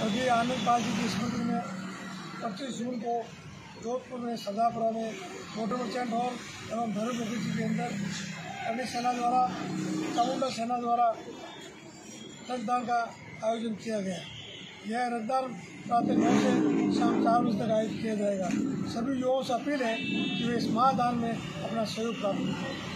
स्वर्गीय आनंद पाल जी की स्मृति में 25 जून को जोधपुर में सरदारपुरा में मोटर मर्चेंट हॉल एवं धर्म बगीचे के अंदर अग्नि सेना द्वारा चामुंडा सेना द्वारा रक्तदान का आयोजन किया गया। यह रक्तदान प्रातः 9 से शाम 4 बजे तक आयोजित किया जाएगा। सभी युवाओं से अपील है कि वे इस महादान में अपना सहयोग प्राप्त करें।